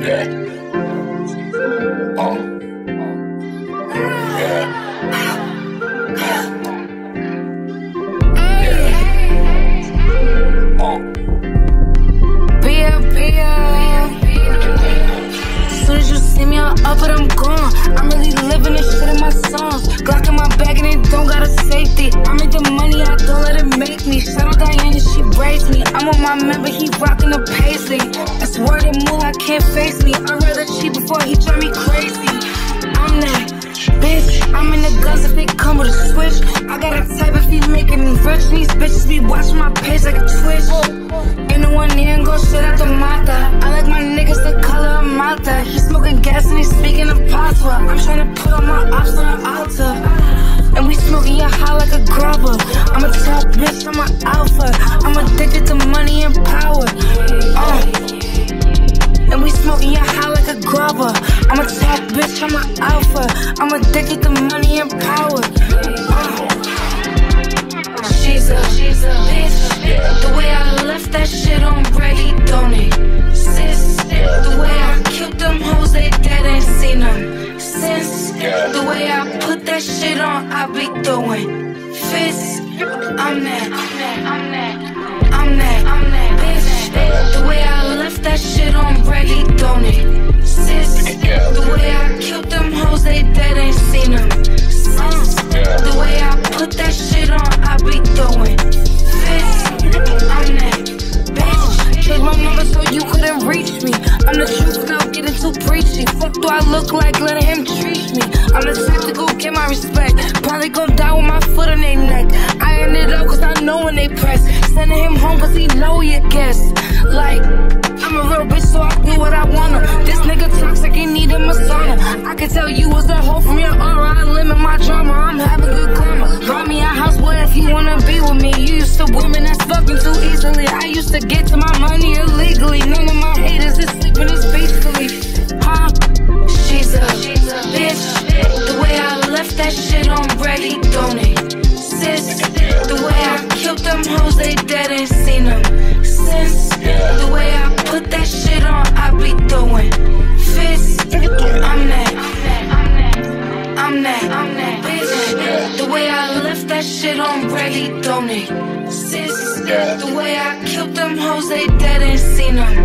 Yeah. Yeah. BIA. Soon as you see me, I'm up and I'm gone. I'm really living this shit in my songs. Glock in my bag and it don't got a safety. I make the money, I don't let it make me. Shout out Diana, she braids me. I'm on my member, he rockin' the paisley. That's word and move, I can't face me. I'd rather cheat before he drive me crazy. I'm that bitch, I'm in the guns if they come with a switch. I got a type if he making me rich. These bitches be watching my page like a Twitch. Ain't no one near and go shit out the mata. I like my niggas the color of Malta. He smoking gas and he speaking of patois. I'm tryna put all my ops on the altar. And we smoking ya high like a grubber. I'm a top bitch, I'm an alpha. I'm addicted to money and power. And we smoking ya high like a grubber. I'm a top bitch, I'm an alpha. I'm addicted to money and power. She's a bitch. The way I left that shit on ready, don't it? Sis, the way I killed them hoes, they dead, ain't seen them since. The way I put that shit on, I be throwing fists. I'm that bitch. The way I left that shit on ready, don't it? Sis, the way I killed them hoes, they dead, ain't seen them since. The way I put that shit on, I be throwing fists. I'm that bitch. Change my number so you couldn't reach me. I'm the truth without getting too preachy. Fuck do I look like letting him treat me? I'm the type to go get my respect. Probably gon' die with my foot on their neck. I ended up cause I know when they press. Sending him home cause he know he a guest. Like, I'm a real bitch so I do what I wanna. This nigga toxic, he need a sauna. I can tell you was a hoe from your aura. I limit my drama, I'm having good karma. Draw me a house boy if you wanna be with me. You used to women that's fucking too easily. I used to get to my money illegally. None of my haters is sleeping is peacefully. Huh? She's a bitch. The way I left that shit on ready, don't it? Sis, the way I killed them hoes, they dead, ain't seen them since. The way I put that shit on, I be throwing fists. I'm that bitch. The way I left that shit on ready, don't it? Sis, the way I killed them hoes, they dead, ain't seen them